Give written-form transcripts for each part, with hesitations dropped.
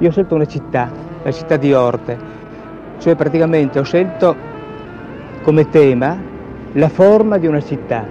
Io ho scelto una città, la città di Orte, cioè praticamente ho scelto come tema la forma di una città,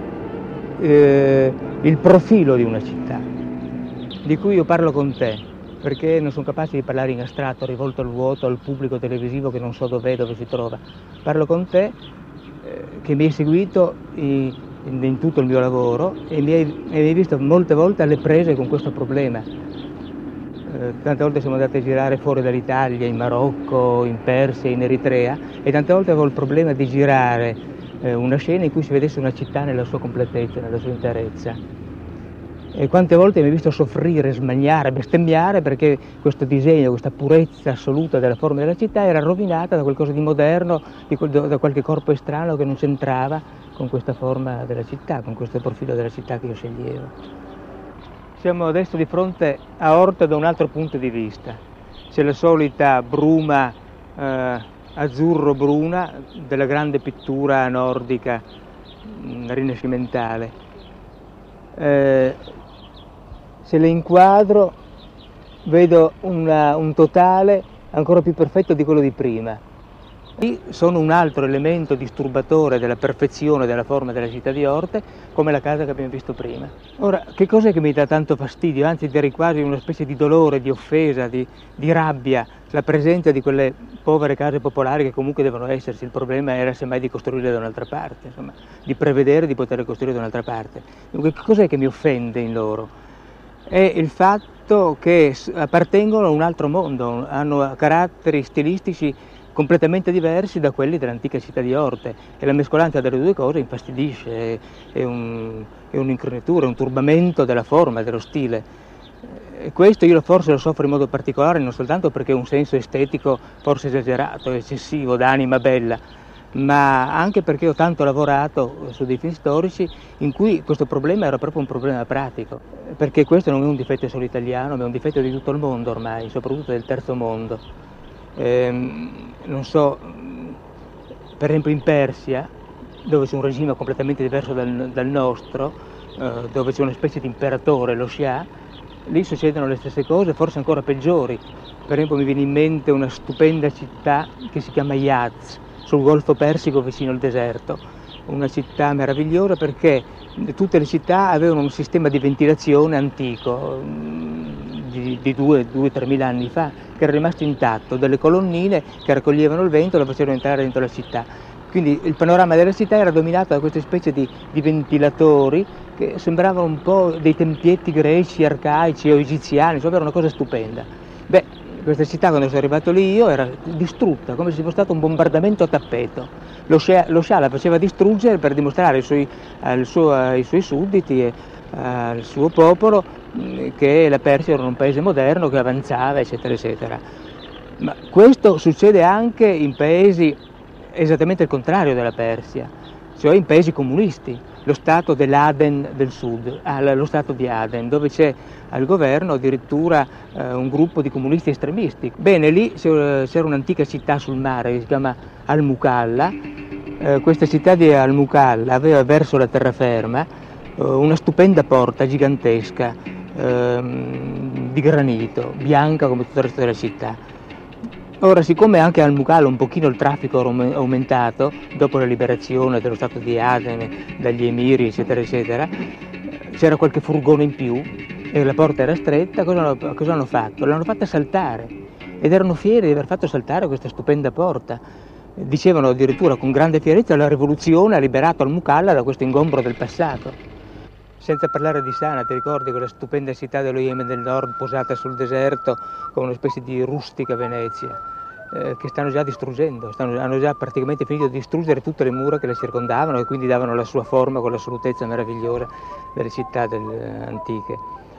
il profilo di una città, di cui io parlo con te, perché non sono capace di parlare in astratto, rivolto al vuoto, al pubblico televisivo che non so dov'è, dove si trova. Parlo con te, che mi hai seguito in tutto il mio lavoro e mi hai visto molte volte alle prese con questo problema. Tante volte siamo andati a girare fuori dall'Italia, in Marocco, in Persia, in Eritrea, e tante volte avevo il problema di girare una scena in cui si vedesse una città nella sua completezza, nella sua interezza. E quante volte mi hai visto soffrire, smaniare, bestemmiare perché questo disegno, questa purezza assoluta della forma della città era rovinata da qualcosa di moderno, da qualche corpo estraneo che non c'entrava con questa forma della città, con questo profilo della città che io sceglievo. Siamo adesso di fronte a Orte da un altro punto di vista. C'è la solita bruma azzurro-bruna della grande pittura nordica rinascimentale. Se le inquadro vedo un totale ancora più perfetto di quello di prima. Sono un altro elemento disturbatore della perfezione della forma della città di Orte, come la casa che abbiamo visto prima. Ora, che cos'è che mi dà tanto fastidio? Anzi, direi quasi una specie di dolore, di offesa, di rabbia, la presenza di quelle povere case popolari che comunque devono esserci. Il problema era semmai di costruire da un'altra parte, insomma, di prevedere di poter costruire da un'altra parte. Dunque, che cos'è che mi offende in loro? È il fatto che appartengono a un altro mondo, hanno caratteri stilistici completamente diversi da quelli dell'antica città di Orte, e la mescolanza delle due cose infastidisce, è un'incrinatura, un turbamento della forma, dello stile. E questo io forse lo soffro in modo particolare non soltanto perché è un senso estetico forse esagerato, eccessivo, d'anima bella, ma anche perché ho tanto lavorato su dei film storici in cui questo problema era proprio un problema pratico, perché questo non è un difetto solo italiano, ma è un difetto di tutto il mondo ormai, soprattutto del terzo mondo. Non so, per esempio in Persia, dove c'è un regime completamente diverso dal nostro, dove c'è una specie di imperatore, lo Shah, lì succedono le stesse cose, forse ancora peggiori. Per esempio mi viene in mente una stupenda città che si chiama Yazd, sul Golfo Persico vicino al deserto, una città meravigliosa perché tutte le città avevano un sistema di ventilazione antico, di 2-3 mila anni fa, che era rimasto intatto, delle colonnine che raccoglievano il vento e lo facevano entrare dentro la città. Quindi il panorama della città era dominato da queste specie di ventilatori che sembravano un po' dei tempietti greci, arcaici o egiziani, insomma era una cosa stupenda. Beh, questa città quando sono arrivato lì io era distrutta, come se fosse stato un bombardamento a tappeto. Lo Shah la faceva distruggere per dimostrare ai suoi sudditi e al suo popolo che la Persia era un paese moderno che avanzava, eccetera, eccetera. Ma questo succede anche in paesi esattamente il contrario della Persia, cioè in paesi comunisti, lo stato dell'Aden del sud, lo stato di Aden, dove c'è al governo addirittura un gruppo di comunisti estremisti. Bene, lì c'era un'antica città sul mare che si chiama Al-Mukalla. Questa città di Al-Mukalla aveva verso la terraferma una stupenda porta gigantesca di granito, bianca come tutto il resto della città. Ora, siccome anche al Mukalla un pochino il traffico era aumentato dopo la liberazione dello stato di Aden dagli emiri, eccetera, eccetera, c'era qualche furgone in più e la porta era stretta, cosa hanno fatto? L'hanno fatta saltare ed erano fieri di aver fatto saltare questa stupenda porta. Dicevano addirittura con grande fierezza la rivoluzione ha liberato al Mukalla da questo ingombro del passato. Senza parlare di Sana, ti ricordi quella stupenda città dello Yemen del Nord posata sul deserto con una specie di rustica Venezia, che stanno già distruggendo, hanno già praticamente finito di distruggere tutte le mura che la circondavano e quindi davano la sua forma con l'assolutezza meravigliosa delle città antiche.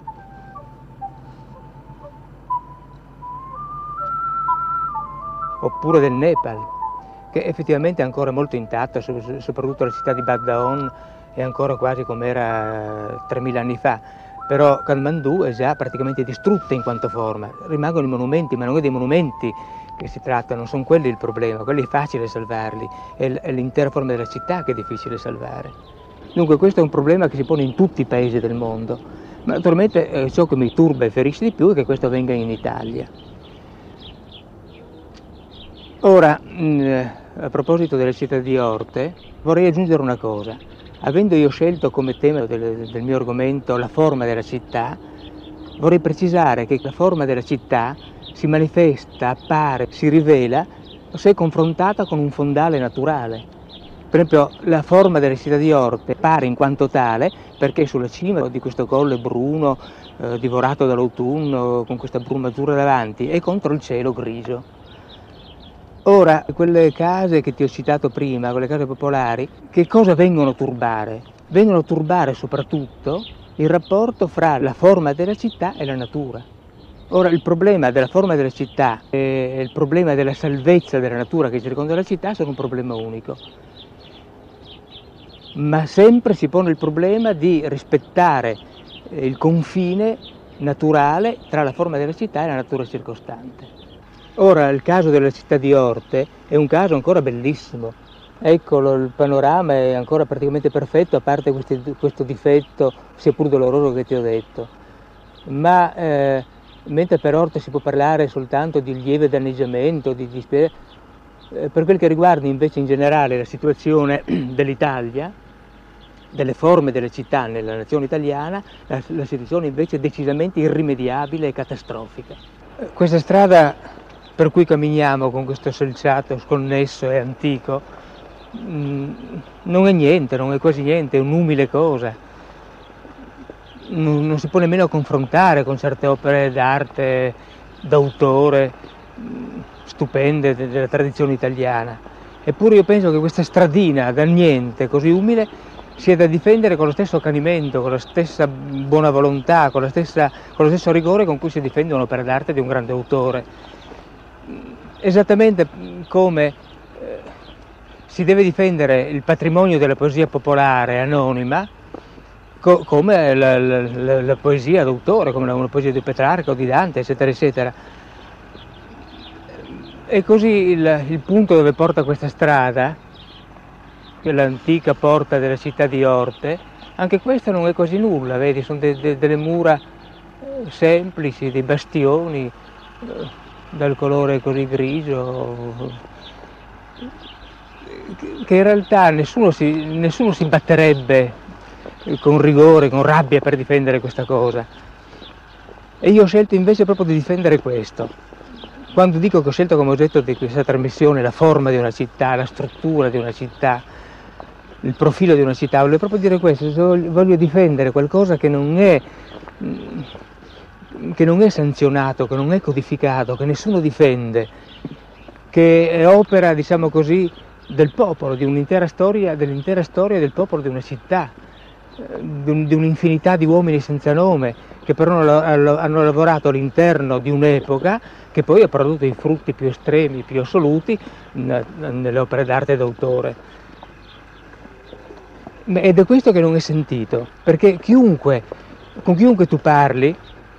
Oppure del Nepal, che effettivamente è ancora molto intatta, soprattutto la città di Bagdaon è ancora quasi come era 3000 anni fa, però Kathmandu è già praticamente distrutta in quanto forma. Rimangono i monumenti, ma non è dei monumenti che si tratta, non sono quelli il problema, quelli è facile salvarli, è l'intera forma della città che è difficile salvare. Dunque questo è un problema che si pone in tutti i paesi del mondo, Ma naturalmente ciò che mi turba e ferisce di più è che questo avvenga in Italia. Ora, a proposito della città di Orte, vorrei aggiungere una cosa. Avendo io scelto come tema del mio argomento la forma della città, vorrei precisare che la forma della città si manifesta, appare, si rivela se confrontata con un fondale naturale. Per esempio, la forma della città di Orte appare in quanto tale perché sulla cima di questo colle bruno, divorato dall'autunno, con questa bruma azzurra davanti, è contro il cielo grigio. Ora, quelle case che ti ho citato prima, quelle case popolari, che cosa vengono a turbare? Vengono a turbare soprattutto il rapporto fra la forma della città e la natura. Ora, il problema della forma della città e il problema della salvezza della natura che circonda la città sono un problema unico. Ma sempre si pone il problema di rispettare il confine naturale tra la forma della città e la natura circostante. Ora, il caso della città di Orte è un caso ancora bellissimo. Eccolo, il panorama è ancora praticamente perfetto, a parte questo difetto, sia pur doloroso, che ti ho detto. Ma mentre per Orte si può parlare soltanto di lieve danneggiamento, per quel che riguarda invece in generale la situazione dell'Italia, delle forme delle città nella nazione italiana, la situazione invece è decisamente irrimediabile e catastrofica. Questa strada per cui camminiamo con questo selciato sconnesso e antico non è niente, non è quasi niente, è un'umile cosa. Non si può nemmeno confrontare con certe opere d'arte d'autore stupende della tradizione italiana. Eppure io penso che questa stradina dal niente, così umile, sia da difendere con lo stesso accanimento, con la stessa buona volontà, con lo stesso rigore con cui si difende un'opera d'arte di un grande autore. Esattamente come si deve difendere il patrimonio della poesia popolare anonima, come la poesia d'autore, come una poesia di Petrarca o di Dante, eccetera, eccetera. E così il punto dove porta questa strada, che è l'antica porta della città di Orte, anche questa non è quasi nulla, vedi, sono delle mura semplici, dei bastioni dal colore così grigio, che in realtà nessuno si batterebbe con rigore, con rabbia per difendere questa cosa. E io ho scelto invece proprio di difendere questo. Quando dico che ho scelto come oggetto di questa trasmissione la forma di una città, la struttura di una città, il profilo di una città, voglio proprio dire questo, voglio difendere qualcosa che non è sanzionato, che non è codificato, che nessuno difende, che è opera, diciamo così, del popolo, dell'intera storia del popolo di una città, di un'infinità di uomini senza nome, che però hanno lavorato all'interno di un'epoca che poi ha prodotto i frutti più estremi, più assoluti nelle opere d'arte d'autore. Ed è questo che non è sentito, perché con chiunque tu parli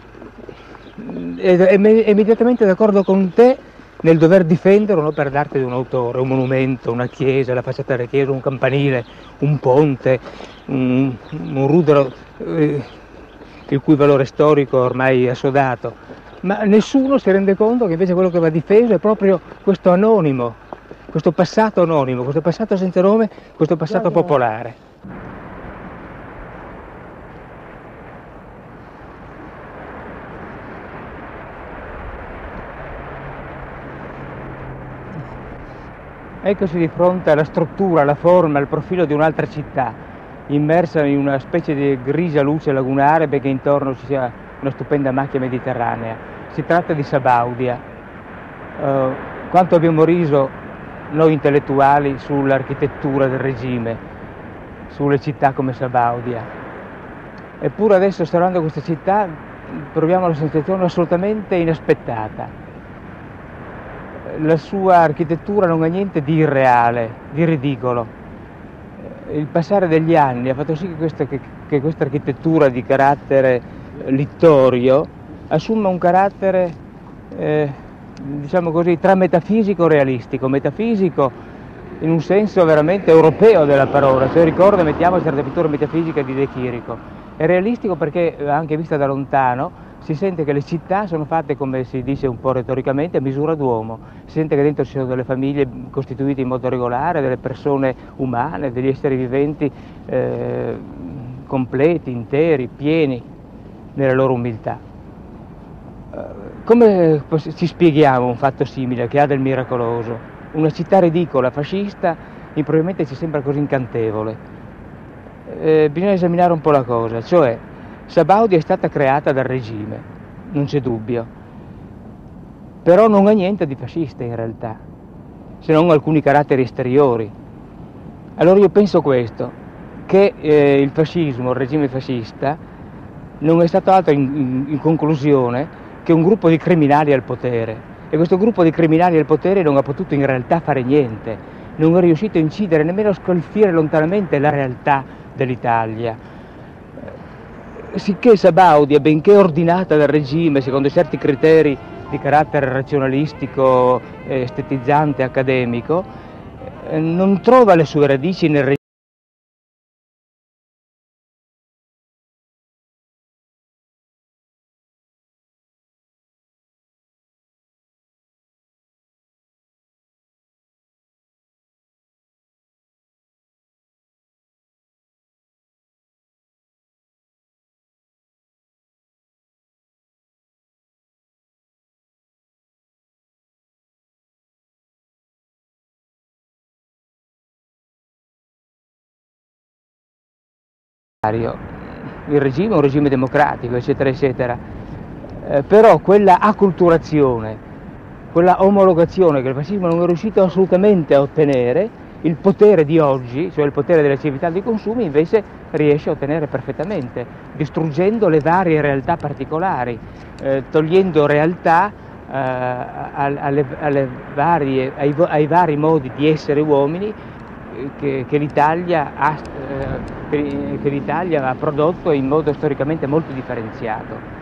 è immediatamente d'accordo con te nel dover difendere un'opera d'arte di un autore, un monumento, una chiesa, la facciata della chiesa, un campanile, un ponte, un rudero il cui valore storico ormai è assodato, ma nessuno si rende conto che invece quello che va difeso è proprio questo anonimo, questo passato anonimo, questo passato senza nome, questo passato popolare. Eccoci di fronte alla struttura, alla forma, al profilo di un'altra città, immersa in una specie di grigia luce lagunare, benché intorno ci sia una stupenda macchia mediterranea. Si tratta di Sabaudia. Quanto abbiamo riso noi intellettuali sull'architettura del regime, sulle città come Sabaudia. Eppure adesso, osservando questa città, proviamo la sensazione assolutamente inaspettata. La sua architettura non ha niente di irreale, di ridicolo. Il passare degli anni ha fatto sì che questa architettura di carattere littorio assuma un carattere, diciamo così, tra metafisico e realistico. Metafisico in un senso veramente europeo della parola. Se ricordo, mettiamo certe pitture metafisiche di De Chirico. È realistico perché, anche vista da lontano, si sente che le città sono fatte, come si dice un po' retoricamente, a misura d'uomo. Si sente che dentro ci sono delle famiglie costituite in modo regolare, delle persone umane, degli esseri viventi completi, interi, pieni nella loro umiltà. Come ci spieghiamo un fatto simile che ha del miracoloso? Una città ridicola, fascista, improvvisamente ci sembra così incantevole. Bisogna esaminare un po' la cosa, cioè Sabaudi è stata creata dal regime, non c'è dubbio, però non ha niente di fascista in realtà, se non alcuni caratteri esteriori. Allora io penso questo, che il fascismo, il regime fascista, non è stato altro in conclusione che un gruppo di criminali al potere, e questo gruppo di criminali al potere non ha potuto in realtà fare niente, non è riuscito a incidere, nemmeno a scalfire lontanamente la realtà dell'Italia. Sicché Sabaudi, benché ordinata dal regime secondo certi criteri di carattere razionalistico, estetizzante, accademico, non trova le sue radici nel regime. Il regime è un regime democratico, eccetera, eccetera, però quella acculturazione, quella omologazione che il fascismo non è riuscito assolutamente a ottenere, il potere di oggi, cioè il potere delle civiltà dei consumi, invece riesce a ottenere perfettamente, distruggendo le varie realtà particolari, togliendo realtà ai vari modi di essere uomini che l'Italia ha prodotto in modo storicamente molto differenziato.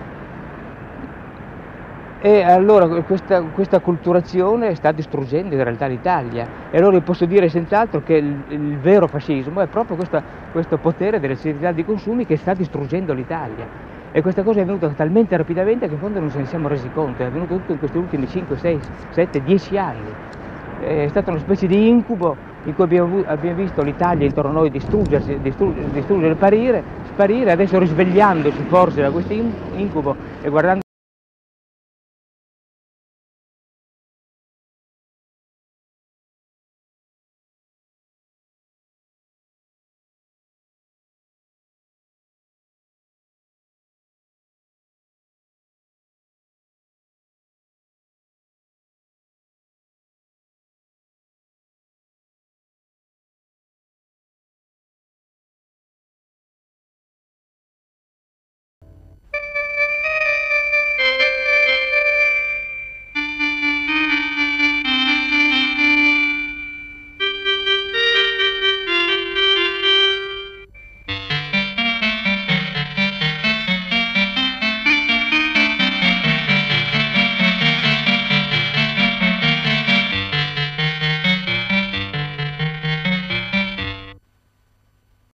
E allora questa acculturazione sta distruggendo in realtà l'Italia, e allora io posso dire senz'altro che il vero fascismo è proprio questo potere delle civiltà di consumi che sta distruggendo l'Italia, e questa cosa è avvenuta talmente rapidamente che in fondo non ce ne siamo resi conto, è avvenuto tutto in questi ultimi 5, 6, 7, 10 anni. È stata una specie di incubo in cui abbiamo visto l'Italia intorno a noi distruggere, sparire, adesso risvegliandoci forse da questo incubo e guardando